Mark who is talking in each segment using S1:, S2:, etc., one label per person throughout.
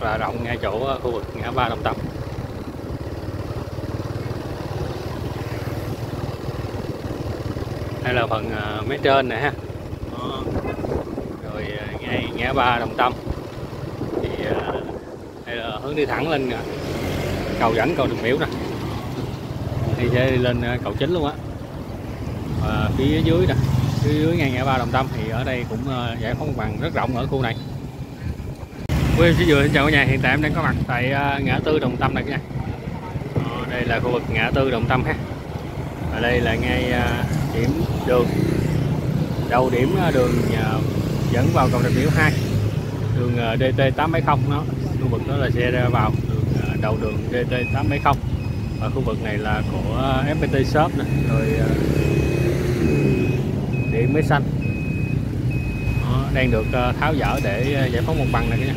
S1: là rộng ngay chỗ khu vực ngã ba Đồng Tâm. Đây là phần mé trên này ha. Đó. Rồi ngay ngã ba Đồng Tâm thì đây là hướng đi thẳng lên cầu dẫn cầu Đường Miễu nè, thì sẽ đi lên cầu chính luôn á. Và phía dưới nè, phía dưới ngay ngã ba Đồng Tâm thì ở đây cũng giải phóng mặt bằng rất rộng ở khu này. Quý vị xin chào cả nhà, hiện tại em đang có mặt tại ngã tư Đồng Tâm này cả nhà. Đây là khu vực ngã tư Đồng Tâm ha. Ở đây là ngay điểm đường, đầu điểm đường dẫn vào cầu Rạch Miễu 2, đường DT870 đó. Khu vực đó là xe ra vào đường đầu đường DT870, và khu vực này là của FPT Shop nè, rồi điện máy xanh đó, đang được tháo dỡ để giải phóng mặt bằng này cả nhà.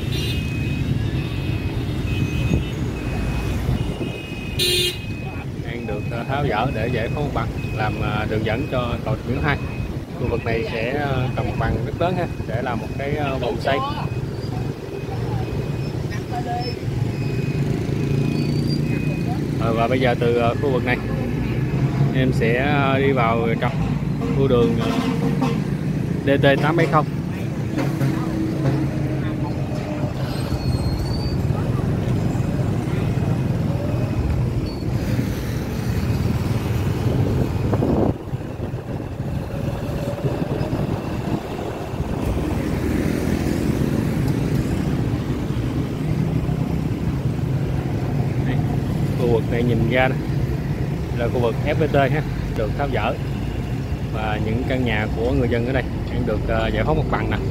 S1: Đang được tháo dỡ để giải phóng mặt bằng, làm đường dẫn cho cầu Rạch Miễu 2. Khu vực này sẽ cần mặt bằng rất lớn ha, để làm một cái vòng xoay. Và bây giờ từ khu vực này em sẽ đi vào trong khu đường DT870. Khu vực này nhìn ra này là khu vực FPT ha, được tháo dỡ, và những căn nhà của người dân ở đây đang được giải phóng mặt bằng nè.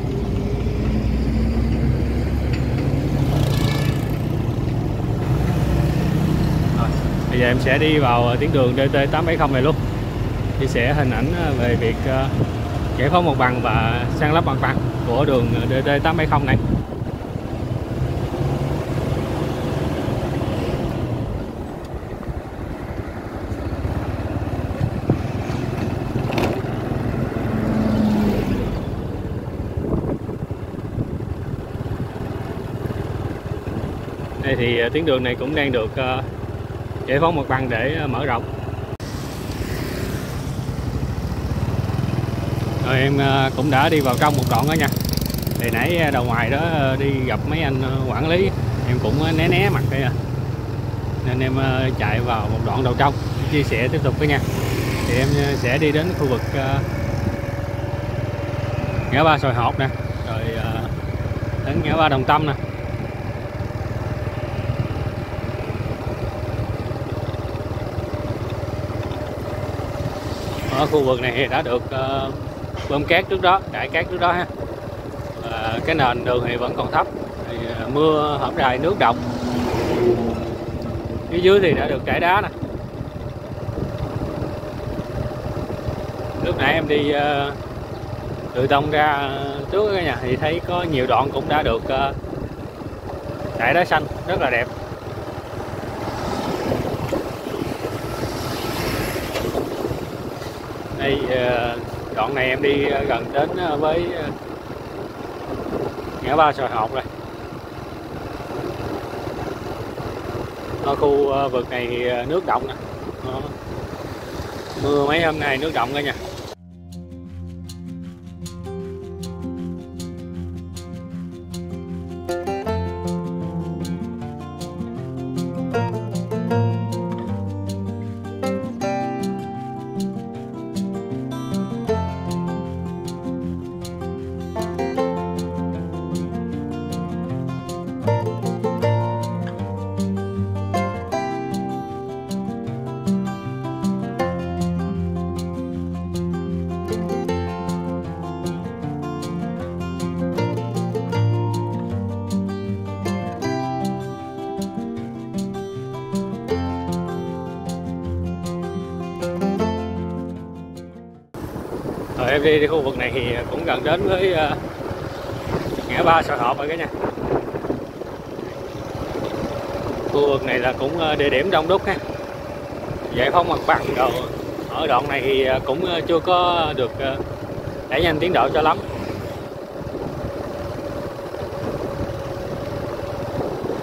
S1: Rồi, bây giờ em sẽ đi vào tuyến đường DT870 này luôn, chia sẻ hình ảnh về việc giải phóng mặt bằng và san lấp mặt bằng của đường DT870 này. Đây thì tuyến đường này cũng đang được giải phóng mặt bằng để mở rộng. Rồi em cũng đã đi vào trong một đoạn đó nha. Thì nãy đầu ngoài đó đi gặp mấy anh quản lý, em cũng né mặt đây à, nên em chạy vào một đoạn đầu trong chia sẻ tiếp tục với nha. Thì em sẽ đi đến khu vực ngã ba Sòi Hột nè, rồi đến ngã ba Đồng Tâm nè. Ở khu vực này đã được bơm cát trước đó, đãi cát trước đó ha. Và cái nền đường thì vẫn còn thấp, thì mưa hổm rày nước đọng. Phía dưới thì đã được trải đá nè. Lúc nãy em đi từ tông ra trước cả nhà, thì thấy có nhiều đoạn cũng đã được trải đá xanh rất là đẹp. Đây đoạn này em đi gần đến với ngã ba Sòi Hột rồi. Ở khu vực này thì nước đọng nè. Mưa mấy hôm nay nước đọng cả nha. Rồi em đi khu vực này thì cũng gần đến với ngã ba Sòi Hột rồi cả nhà. Khu vực này là cũng địa điểm đông đúc ha, giải phóng mặt bằng rồi. Ở đoạn này thì cũng chưa có được đẩy nhanh tiến độ cho lắm.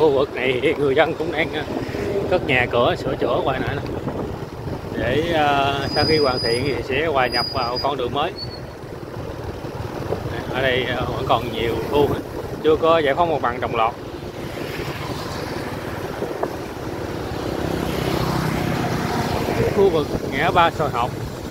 S1: khu vực này thì người dân cũng đang cất nhà cửa sửa chữa hoài lại để sau khi hoàn thiện thì sẽ hòa nhập vào con đường mới. Ở đây vẫn còn nhiều khu chưa có giải phóng mặt bằng đồng loạt. Khu vực ngã ba Soi Học.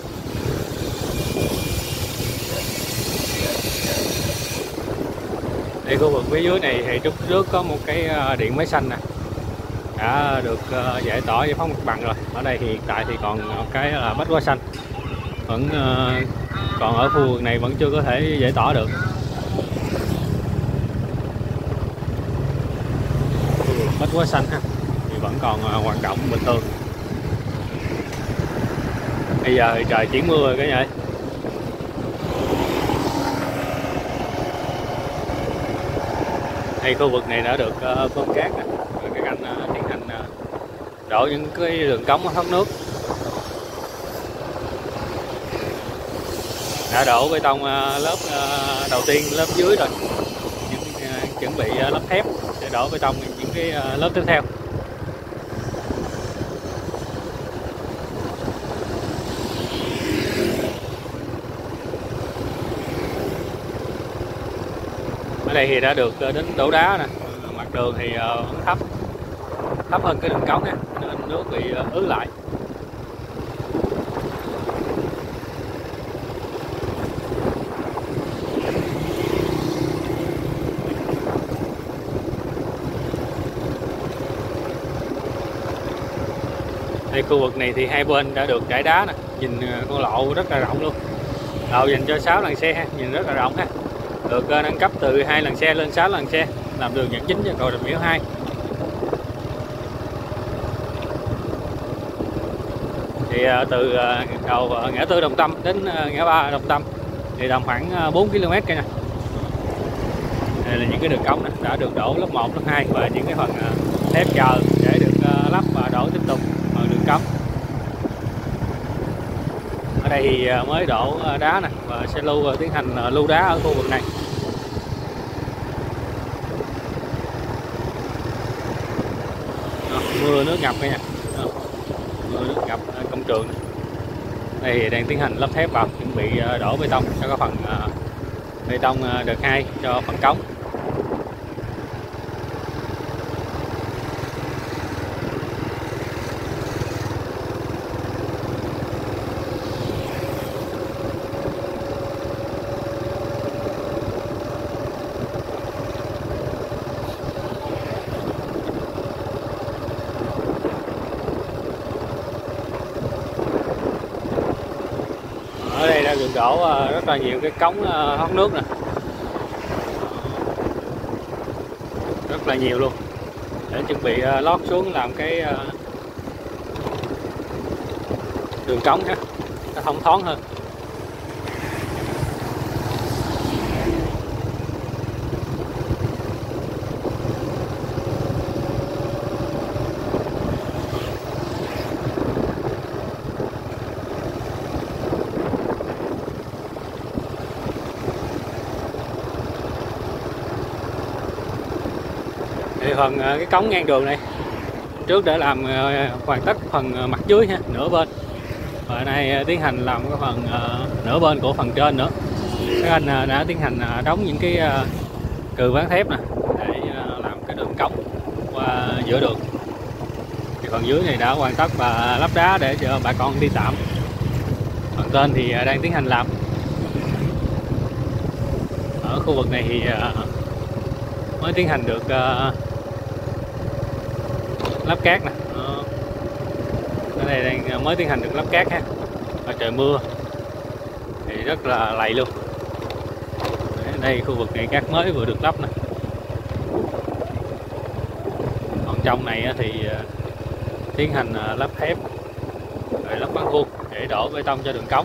S1: Đây khu vực phía dưới này thì trước có một cái điện máy xanh nè, đã được giải tỏa giải phóng mặt bằng rồi. Ở đây thì hiện tại thì còn cái là bách hóa xanh, vẫn còn ở khu vực này vẫn chưa có thể giải tỏa được. Khu vực bách hóa xanh ha, thì vẫn còn hoạt động bình thường. Bây giờ thì trời chuyển mưa rồi cả nhà. Đây khu vực này đã được bơm cát nè, cái cạnh tiến hành đổ những cái đường cống thoát nước, đã đổ bê tông lớp đầu tiên, lớp dưới rồi, chuẩn bị lớp thép để đổ bê tông những cái lớp tiếp theo. Ở đây thì đã được đến đổ đá nè, mặt đường thì thấp hơn cái đường cống nha, nên nước bị ứ lại. Đây khu vực này thì hai bên đã được trải đá nè, nhìn con lộ rất là rộng luôn. Lộ dành cho 6 làn xe ha, nhìn rất là rộng ha. Được nâng cấp từ 2 làn xe lên 6 làn xe, làm đường dẫn chính cho cầu Đồng Miễu 2. Thì từ cầu ngã tư Đồng Tâm đến ngã ba Đồng Tâm thì tầm khoảng 4 km cây nè. Đây là những cái đường cống này đã được đổ lớp 1, lớp 2 và những cái phần thép chờ để được lắp và đổ tiếp tục vào đường cống. Ở đây thì mới đổ đá nè và sẽ tiến hành lưu đá ở khu vực này. Mưa nước ngập nha, mưa nước ngập công trường. Đây thì đang tiến hành lắp thép vào, chuẩn bị đổ bê tông cho cái phần bê tông đợt 2 cho phần cống. Ở đây đã được đổ rất là nhiều cái cống thoát nước nè, rất là nhiều luôn, để chuẩn bị lót xuống làm cái đường cống ha, nó thông thoáng hơn. Thì phần cái cống ngang đường này trước để làm hoàn tất phần mặt dưới ha, nửa bên, và nay tiến hành làm cái phần nửa bên của phần trên nữa. Các anh đã tiến hành đóng những cái cừ ván thép nè để làm cái đường cống qua giữa đường. Thì phần dưới này đã hoàn tất và lắp đá để cho bà con đi tạm. Phần trên thì đang tiến hành làm. Ở khu vực này thì mới tiến hành được lắp cát nè. Ở đây đang mới tiến hành được lắp cát ha. Và trời mưa thì rất là lầy luôn. Đây khu vực này cát mới vừa được lắp nè. Còn trong này thì tiến hành lắp thép rồi lắp băng vuông để đổ bê tông cho đường cống.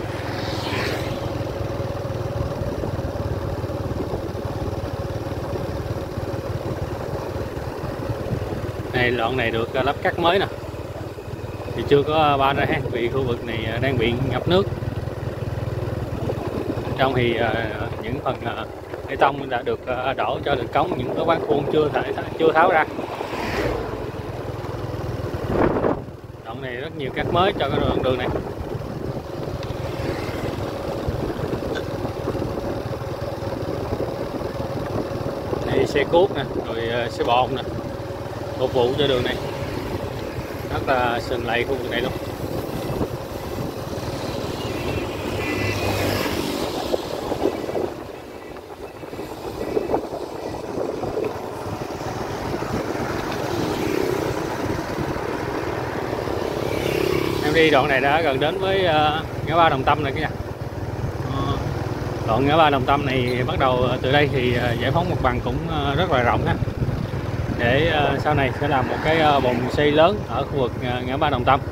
S1: Này đoạn này được lắp cát mới nè, thì chưa có ba ra ha, vì khu vực này đang bị ngập nước. Trong thì những phần bê tông đã được đổ cho đường cống, những cái ván khuôn chưa tháo ra. Đoạn này rất nhiều cát mới cho cái đoạn đường này. Đây xe cuốc nè, rồi xe bồn nè, phục vụ cho đường này rất là sình lầy khu vực này luôn. Em đi đoạn này đã gần đến với ngã ba Đồng Tâm này cả nhà. Đoạn ngã ba Đồng Tâm này bắt đầu từ đây thì giải phóng mặt bằng cũng rất là rộng ha, để sau này sẽ làm một cái bồn xây lớn ở khu vực ngã ba Đồng Tâm.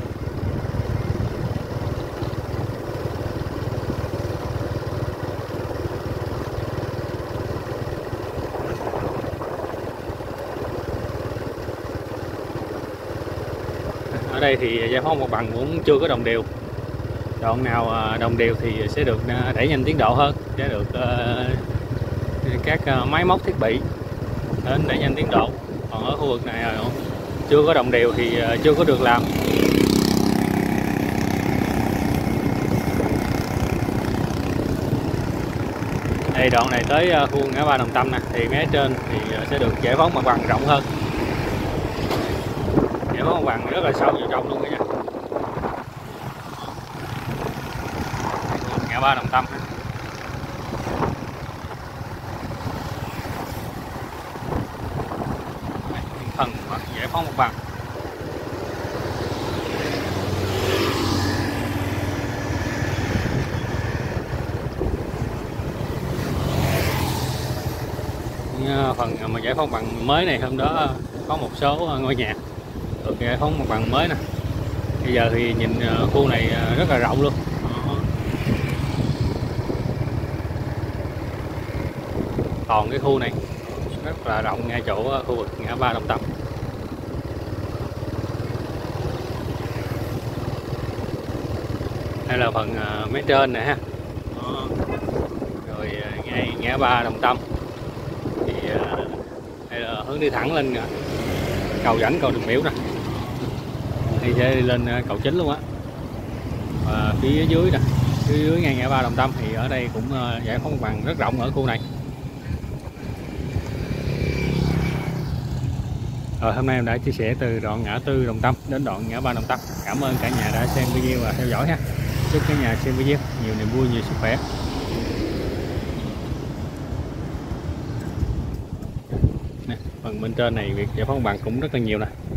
S1: Ở đây thì giải phóng mặt bằng cũng chưa có đồng đều. Đoạn nào đồng đều thì sẽ được đẩy nhanh tiến độ hơn, sẽ được các máy móc thiết bị đến đẩy nhanh tiến độ. Còn ở khu vực này chưa có đồng đều thì chưa có được làm. Đây đoạn này tới khu ngã ba Đồng Tâm nè, thì mé trên thì sẽ được giải phóng mặt bằng rộng hơn. Giải phóng mặt bằng rất là sâu vào trong luôn cả nhà. Ngã ba Đồng Tâm. Phần giải phóng mặt bằng. Phần mà giải phóng mặt bằng mới này, hôm đó có một số ngôi nhà được giải phóng mặt bằng mới nè. Bây giờ thì nhìn khu này rất là rộng luôn. Còn cái khu này rất là rộng ngay chỗ khu vực ngã ba Đồng Tâm. Đây là phần mé trên nè ha. Rồi ngay ngã ba Đồng Tâm thì đây là hướng đi thẳng lên cầu Rãnh, cầu Đường Miễu nè. Đi sẽ đi lên cầu chính luôn á. Và phía dưới nè, phía dưới ngay ngã ba Đồng Tâm thì ở đây cũng giải phóng mặt bằng rất rộng ở khu này. Rồi hôm nay em đã chia sẻ từ đoạn ngã tư Đồng Tâm đến đoạn ngã ba Đồng Tâm. Cảm ơn cả nhà đã xem video và theo dõi ha. Chúc cả nhà xem video nhiều niềm vui, nhiều sức khỏe. Nè, phần bên trên này việc giải phóng mặt bằng cũng rất là nhiều nè.